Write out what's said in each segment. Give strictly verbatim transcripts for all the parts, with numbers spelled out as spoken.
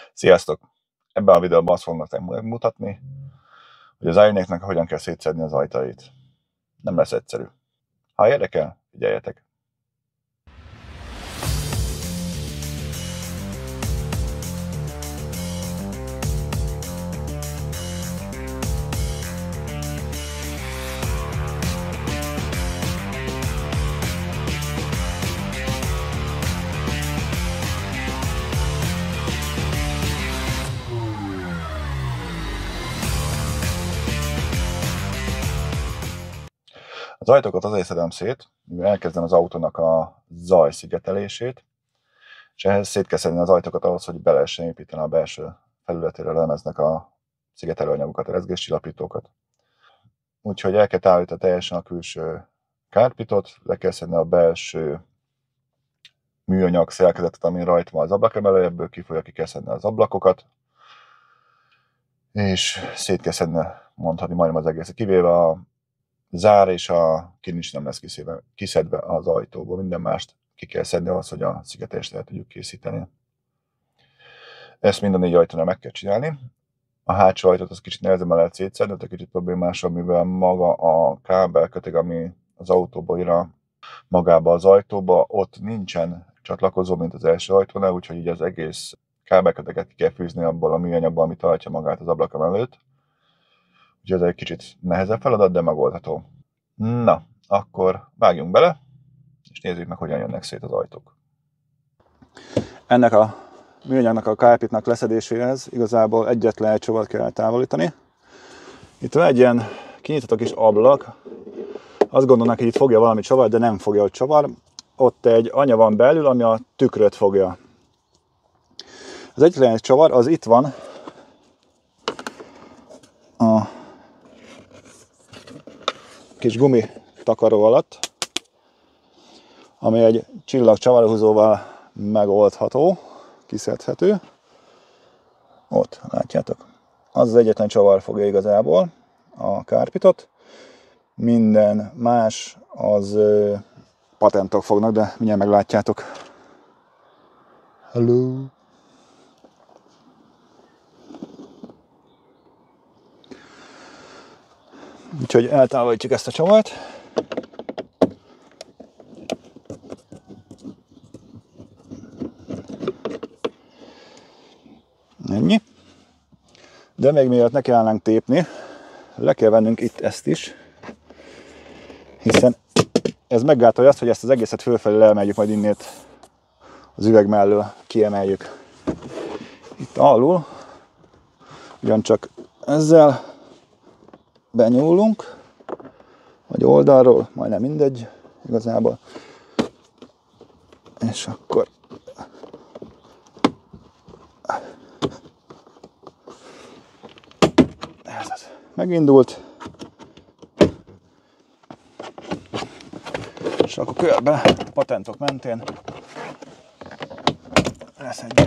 Sziasztok! Ebben a videóban azt fognak megmutatni, hogy az Ioniqnak hogyan kell szétszedni az ajtajait. Nem lesz egyszerű. Ha érdekel, figyeljetek! Az ajtókat azért szedem szét, mivel elkezdem az autónak a zaj szigetelését, és ehhez szét kell szedni az ajtókat ahhoz, hogy be lehessen építeni a belső felületére a lemeznek a szigetelőanyagokat, a rezgéscsillapítókat. Úgyhogy el kell távolítani teljesen a külső kárpitot, le kell szedni a belső műanyag szerkezetet, ami rajta van az ablakemelő, ebből kifolyja, ki kell szedni az ablakokat, és szét kell szedni, mondhatni majdnem az egészet, kivéve a zár és a kilincs nem lesz kiszedve, kiszedve az ajtóból, minden mást ki kell szedni ahhoz, hogy a szigetelést el tudjuk készíteni. Ezt mind a négy ajtónál meg kell csinálni. A hátsó ajtót az kicsit nehezebben lehet szétszedni, de kicsit problémásabb, mivel maga a kábelköteg, ami az autóba ír a magába az ajtóba, ott nincsen csatlakozó, mint az első ajtónál, úgyhogy így az egész kábelköteget ki kell fűzni abból a műanyagból, ami tartja magát az ablakon előtt. Úgyhogy ez egy kicsit nehezebb feladat, de megoldható. Na, akkor vágjunk bele, és nézzük meg, hogyan jönnek szét az ajtók. Ennek a műanyagnak a kárpitnak leszedéséhez igazából egyetlen egy csavart kell eltávolítani. Itt van egy ilyen kinyitható kis ablak. Azt gondolnak, hogy itt fogja valami csavar, de nem fogja, hogy csavar. Ott egy anya van belül, ami a tükröt fogja. Az egyetlen egy csavar, az itt van a kis gumi takaró alatt, ami egy csillag csavarhúzóval megoldható, kiszedhető. Ott, látjátok? Az az egyetlen csavar fogja igazából a kárpitot. Minden más az ö, patentok fognak, de mindjárt meglátjátok. Hello! Úgyhogy eltávolítjuk ezt a csavart. Ennyi. De még mielőtt ne kellene tépni, le kell vennünk itt ezt is, hiszen ez meggátolja azt, hogy ezt az egészet fölfelé leemeljük majd innét az üveg mellől, kiemeljük. Itt alul, ugyancsak ezzel benyúlunk, vagy oldalról, majdnem mindegy igazából, és akkor ez az. Megindult, és akkor körbe patentok mentén leszedjük.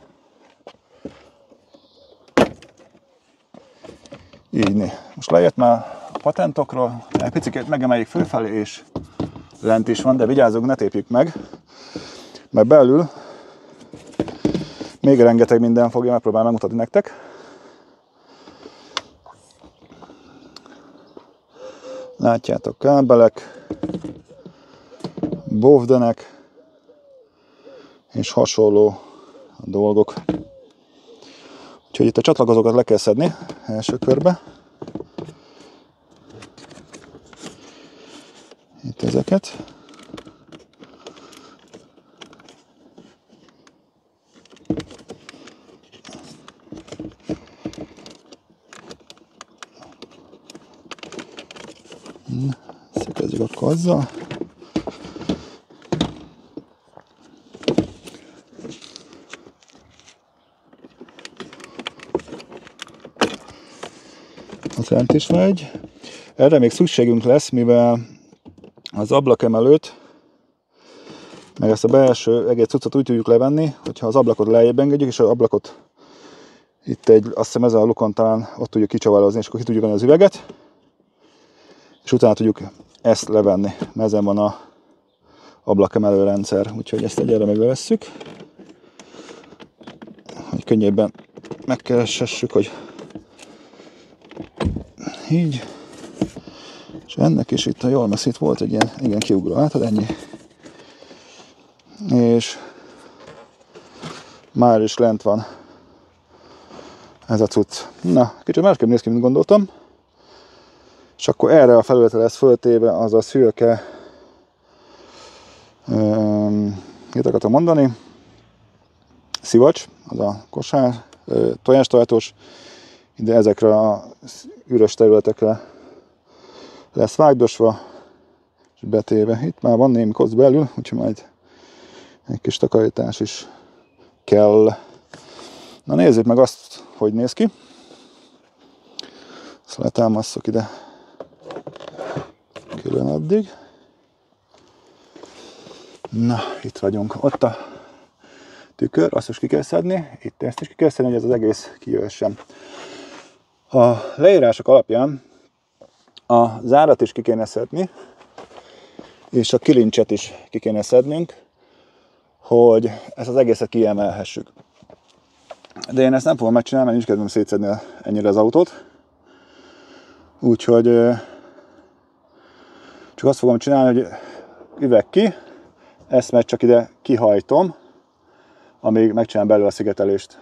Így né. Most lejött már a patentokról, egy picit megemeljük fölfelé, és lent is van, de vigyázzunk, ne tépjük meg, mert belül még rengeteg minden fogja, megpróbálom megmutatni nektek. Látjátok, kábelek, bovdenek és hasonló dolgok. Úgyhogy itt a csatlakozókat le kell szedni első körbe. Itt ezeket. Kezdjük akkor azzal. Az lent is megy. Erre még szükségünk lesz, mivel az ablakemelőt, meg ezt a belső egész cuccot úgy tudjuk levenni, hogyha az ablakot lejjebb engedjük, és az ablakot itt egy, azt hiszem ezen a lukon talán ott tudjuk kicsavarozni, és akkor ki tudjuk venni az üveget, és utána tudjuk ezt levenni, mert ezen van a ablakemelő rendszer, úgyhogy ezt egyelőre még levesszük, hogy könnyebben megkeressessük, hogy így. És ennek is itt, ha jól messz, itt volt egy ilyen, igen, kiugró, látod, ennyi. És már is lent van ez a cucc. Na, kicsit másképp néz ki, mint gondoltam. És akkor erre a felületre lesz föltéve az a szürke, um, mit akartam mondani, szivacs, az a kosár, tojástartós, de ezekre a üres területekre lesz vágdosva és betéve. Itt már van némi kosz belül, úgyhogy majd egy kis takarítás is kell. Na nézzük meg azt, hogy néz ki. Ezt letámasszuk ide külön addig. Na, itt vagyunk. Ott a tükör, azt is ki kell szedni. Itt ezt is ki kell szedni, hogy ez az egész kijöhessen. A leírások alapján a zárat is ki kéne szedni, és a kilincset is ki kéne szednünk, hogy ezt az egészet kiemelhessük. De én ezt nem fogom megcsinálni, mert nincs kedvem szétszedni ennyire az autót. Úgyhogy csak azt fogom csinálni, hogy üveg ki, ezt meg csak ide kihajtom, amíg megcsinálom belőle a szigetelést.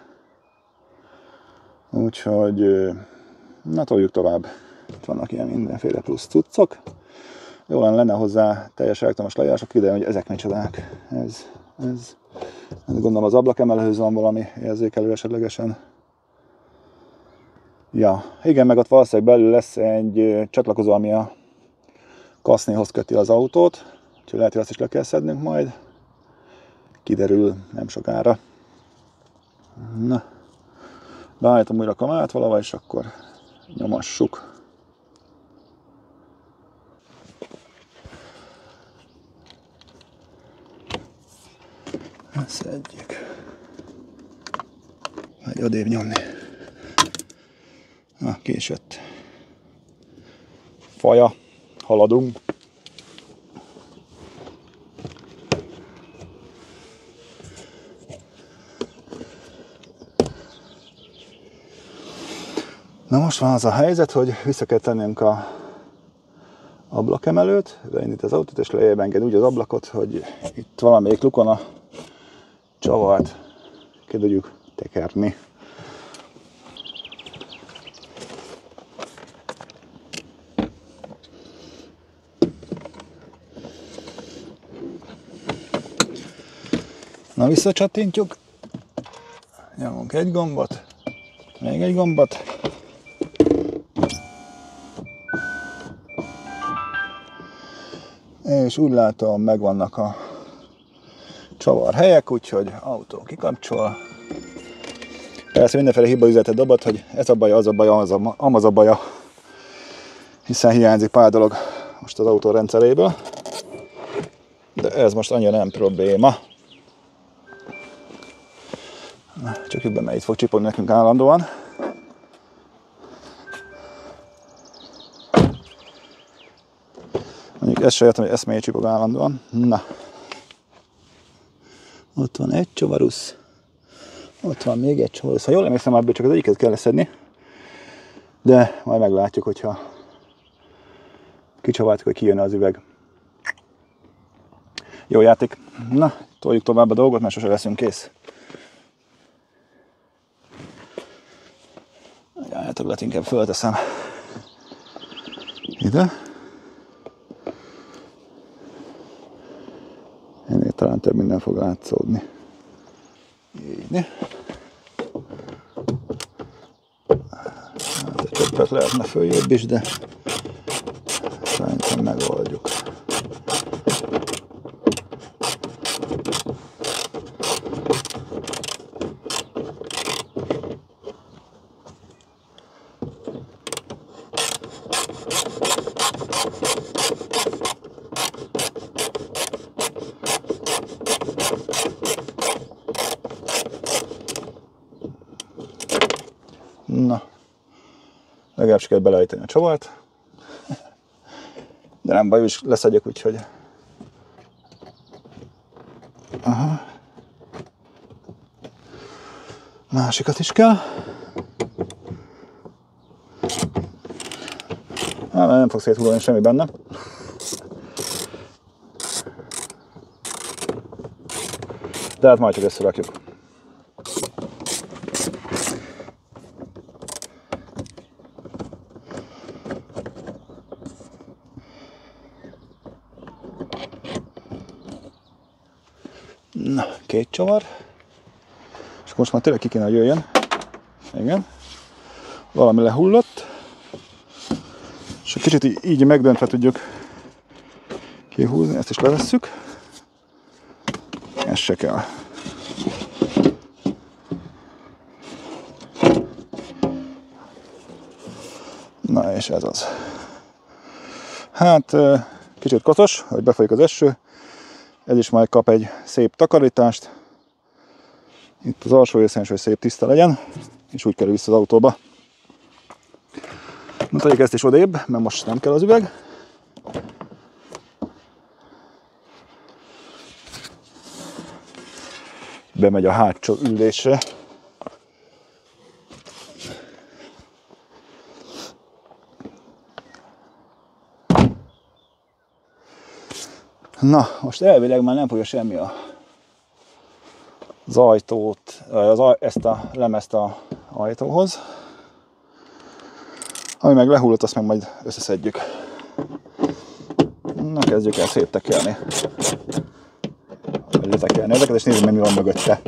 Úgyhogy na, toljuk tovább. Itt vannak ilyen mindenféle plusz cuccok. Jó lenne hozzá teljes elektromos leírások, ide, hogy ezek micsodák. Ez, ez, gondolom az ablakemelőhöz van valami érzékelő esetlegesen. Ja, igen, meg ott valószínűleg belül lesz egy csatlakozó, ami a kasznéhoz köti az autót. Úgyhogy lehet, hogy azt is le kell szednünk majd. Kiderül nem sokára. Na, beállítom újra a kamerát valahol, és akkor nyomassuk. Szedjük. Vagy odébb nyomni. Na, késett. Faja. Haladunk. Na most van az a helyzet, hogy vissza kell tennünk a ablakemelőt, beindít az autót, és lejjebb enged úgy az ablakot, hogy itt valamelyik lukon a csavart ki tudjuk tekerni. Na, visszacsattintjuk, nyomunk egy gombot, még egy gombot, és úgy látom, megvannak a csavarhelyek, úgyhogy autó kikapcsol. Persze mindenféle hibaüzenetet dobott, hogy ez a baja, az a baja, az a, amaz a baja, hiszen hiányzik pár dolog most az autó rendszeréből, de ez most annyira nem probléma. Na, csak jobban, mert itt fog csipogni nekünk állandóan. Mondjuk ezt sem értem, hogy eszméje csipog állandóan. Na. Ott van egy csovarusz. Ott van még egy csovarusz. Ha jól emlékszem, ebből csak az egyiket kell leszedni. De majd meglátjuk, hogyha kicsaváltuk, hogy kijön az üveg. Jó játék. Na, toljuk tovább a dolgot, mert sose leszünk kész. Egy állatokat inkább fölteszem ide. Ennél talán több minden fog látszódni. Így. Hát egy többet lehetne följebb is, de szerintem megoldjuk. Na, legalább sikerült beleállítani a csavart, de nem baj, is leszedjük, úgyhogy... Aha. Másikat is kell. Hát, nem fog széthulni semmi benne. De hát majd csak összerakjuk. Na, két csavar. És most már tényleg ki kéne, hogy jöjjön. Igen. Valami lehullott. És egy kicsit így, így megdöntve tudjuk kihúzni. Ezt is levesszük. Ez se kell. Na és ez az. Hát kicsit koszos, hogy befolyik az eső. Ez is majd kap egy szép takarítást. Itt az alsó részen is, hogy szép tiszta legyen, és úgy kerül vissza az autóba. Na, tegyük ezt is odébb, mert most nem kell az üveg. Bemegy a hátsó ülésre. Na, most elvileg már nem fogja semmi a, az ajtót, az, ezt a lemezt a ajtóhoz. Ami meg lehullott, azt meg majd összeszedjük. Na, kezdjük el szép tekerni. Vagy letekerni ezeket, és nézzük meg, mi van mögötte.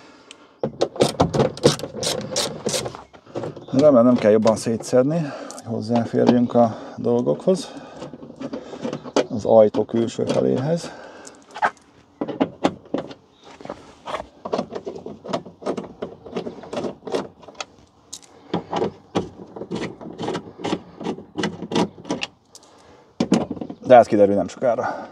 Remélem nem kell jobban szétszedni, hogy hozzáférjünk a dolgokhoz. Az ajtó külső feléhez. De ez kiderül nem sokára.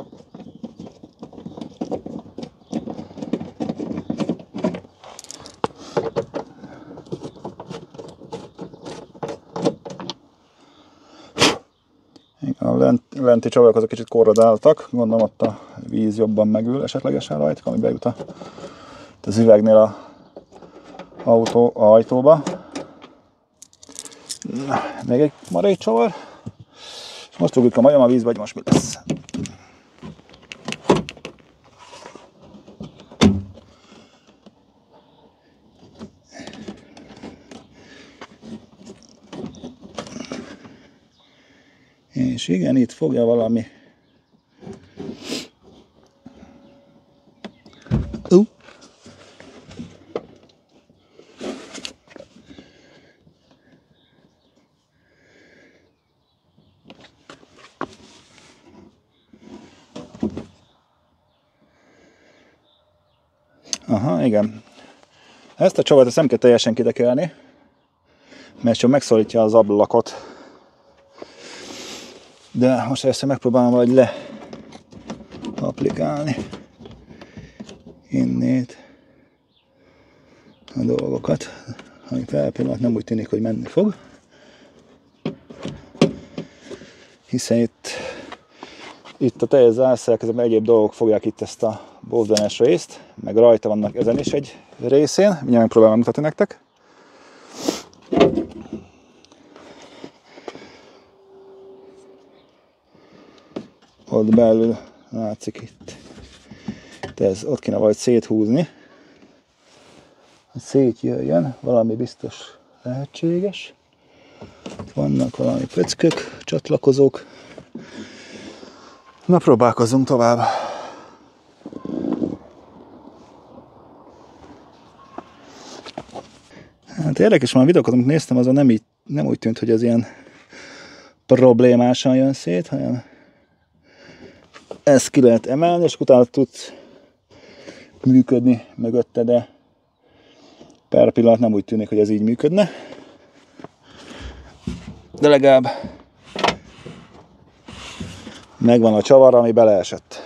A lenti csavak azok kicsit korrodáltak, gondolom ott a víz jobban megül esetlegesen rajta, ami bejut az üvegnél a autó, a ajtóba. Na, még egy marék csavar. És most rúgjuk a majom a vízbe, vagy most mi lesz. És igen, itt fogja valami. Uh. Aha, igen. Ezt a csavart ezt nem kell teljesen kitekerni, mert csak megszorítja az ablakot. De most ezt megpróbálom valahogy le applikálni innét a dolgokat, ami fel pillanat nem úgy tűnik, hogy menni fog. Hiszen itt, itt a teljes zárszerkezetben egyéb dolgok fogják itt ezt a bózdanes részt, meg rajta vannak ezen is egy részén, mindjárt megpróbálom mutatni nektek. Ott belül látszik itt. De ez ott kéne valahogy széthúzni. Hogy szétjöjjön, valami biztos lehetséges. Itt vannak valami pöckök, csatlakozók. Na, próbálkozzunk tovább. Hát érdekes, már a videókat, amit néztem, azon nem, így, nem úgy tűnt, hogy az ilyen problémásan jön szét, hanem ezt ki lehet emelni, és utána tudsz működni mögötte, de per pillanat nem úgy tűnik, hogy ez így működne. De legalább megvan a csavar, ami beleesett.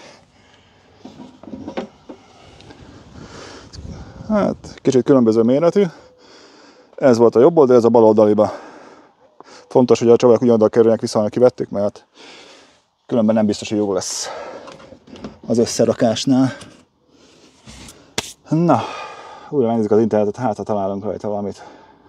Hát, kicsit különböző méretű. Ez volt a jobb oldal, ez a bal oldaliba. Fontos, hogy a csavarok ugyanoda kerüljenek vissza, ha kivettük, mert különben nem biztos, hogy jó lesz az összerakásnál. Na, újra megnézzük az internetet, hát ha találunk rajta valamit.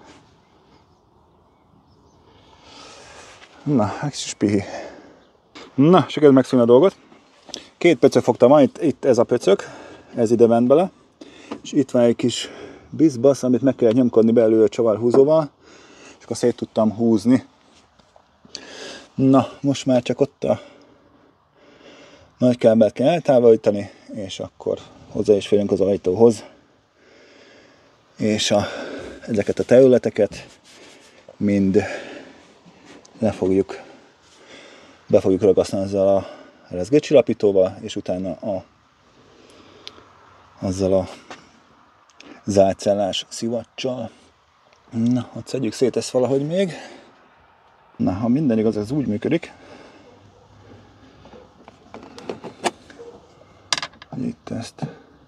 Na, egy kis pihi. Na, sikerült megszűnni a dolgot. Két pöcök fogtam, van itt, itt ez a pöcök, ez ide ment bele, és itt van egy kis bizbasz, amit meg kellett nyomkodni belül a csavarhúzóval, és akkor szét tudtam húzni. Na, most már csak ott a nagy kábelt kell eltávolítani, és akkor hozzá is férünk az ajtóhoz. És a, ezeket a területeket mind le fogjuk, be fogjuk ragasztani ezzel a rezgőcsillapítóval, és utána a, azzal a zárcellás szivacsal. Na, ott szedjük szét ezt valahogy még. Na, ha minden igaz, ez úgy működik, hogy itt ezt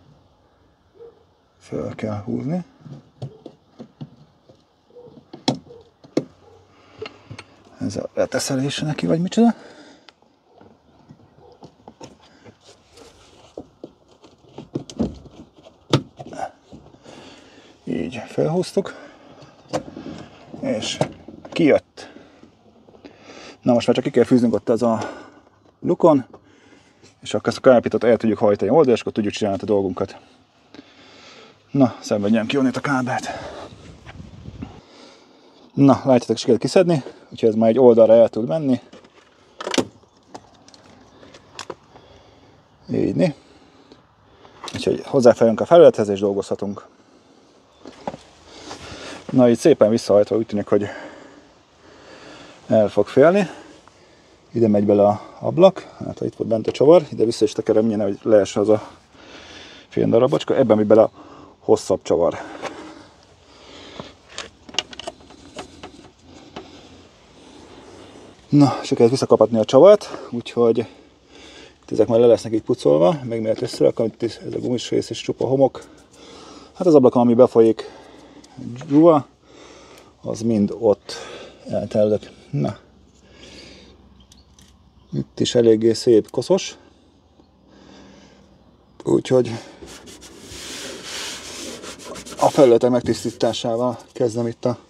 fel kell húzni. Ez a leteszelése neki, vagy micsoda? Így felhúztuk, és kijött. Na most már csak ki kell fűznünk ott az a lukon, és akkor ezt a kábítót el tudjuk hajtani oldal, és akkor tudjuk csinálni a dolgunkat. Na, szenvedjen ki onnét a kábelt. Na, látjátok, sikerült kiszedni, úgyhogy ez már egy oldalra el tud menni. Így. Úgyhogy hozzáférünk a felülethez, és dolgozhatunk. Na, így szépen visszahajtva úgy tűnik, hogy el fog félni. Ide megy bele a ablak, hát ha itt volt bent a csavar, ide vissza is tekerem, milyen, hogy leesse az a fél darabocska, ebben megy bele a hosszabb csavar. Na, sikerült visszakapatni a csavart, úgyhogy itt ezek már le lesznek így pucolva, meg miért összerak, amit ez a gumis rész és csupa homok. Hát az ablakon, ami befolyik dzsúva, az mind ott elterülök. Na, itt is eléggé szép koszos, úgyhogy a felületek megtisztításával kezdem itt a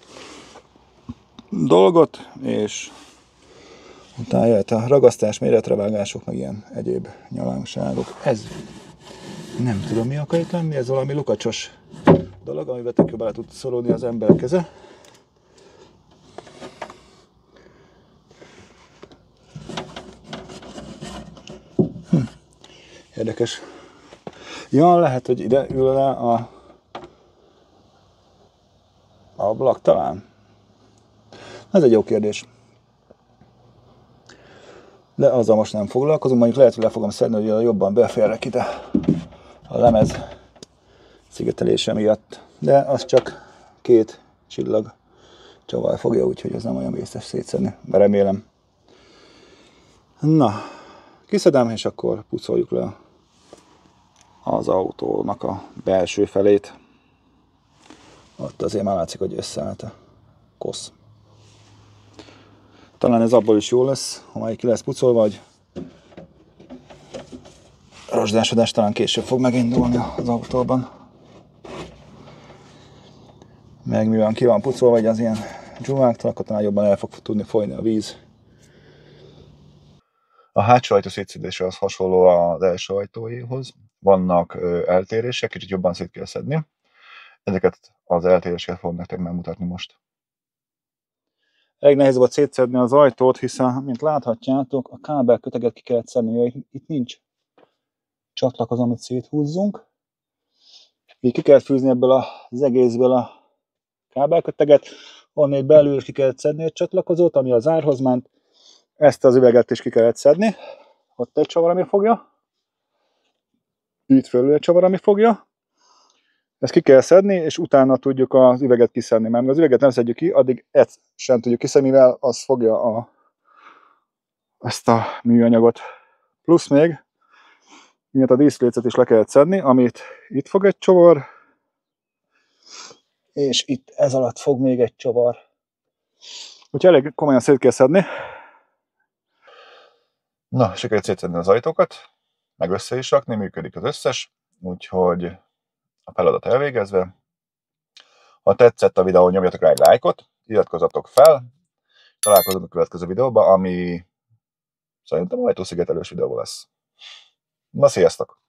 dolgot, és utána jöhet a ragasztás, méretrevágások, meg ilyen egyéb nyalánkságok. Ez nem tudom, mi akar itt lenni, ez valami lukacsos dolog, amivel tök jobban le tud szorulni az ember keze. Hm. Érdekes. Ja, lehet, hogy ide ül le a ablak talán. Ez egy jó kérdés. De azzal most nem foglalkozom, mondjuk lehet, hogy le fogom szedni, hogy jobban beférek ide a lemez szigetelése miatt. De az csak két csillag csavar fogja, úgyhogy ez nem olyan vészes szétszedni, remélem. Na, kiszedem, és akkor pucoljuk le az autónak a belső felét. Ott azért már látszik, hogy összeállt a kosz. Talán ez abból is jó lesz, ha már ki lesz pucolva, hogy rozsdásodás talán később fog megindulni az autóban. Meg mivel ki van pucolva, vagy az ilyen dzsúváktól, akkor talán jobban el fog tudni folyni a víz. A hátsó ajtó szétszedése az hasonló az első ajtóéhoz. Vannak eltérések, kicsit jobban szét kell szedni. Ezeket az eltéréseket fogom nektek megmutatni most. Elég nehéz volt szétszedni az ajtót, hiszen, mint láthatjátok, a kábelköteget ki kellett szedni, itt nincs csatlakozó, amit széthúzzunk. Így ki kellett fűzni ebből az egészből a kábelköteget, onnét belül is ki kellett szedni egy csatlakozót, ami az árhoz ment. Ezt az üveget is ki kellett szedni. Ott egy csavar, ami fogja. Itt fölül egy csavar, ami fogja. Ezt ki kell szedni, és utána tudjuk az üveget kiszedni. Mert az üveget nem szedjük ki, addig ezt sem tudjuk kiszedni, mivel az fogja a, ezt a műanyagot. Plusz még, miatt a díszlécet is le kellett szedni, amit itt fog egy csavar, és itt ez alatt fog még egy csavar. Úgyhogy elég komolyan szét kell szedni. Na, sikerült szétszedni az ajtókat, meg össze is rakni, működik az összes, úgyhogy a feladat elvégezve. Ha tetszett a videó, nyomjatok rá egy lájkot, iratkozzatok fel, találkozunk a következő videóban, ami szerintem ajtószigetelős videó lesz. Na, sziasztok!